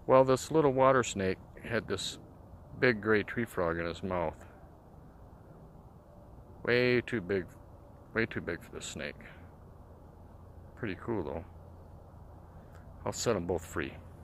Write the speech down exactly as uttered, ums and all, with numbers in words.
Well, this little water snake had this big gray tree frog in his mouth. Way too big, way too big for this snake. Pretty cool though. I'll set them both free.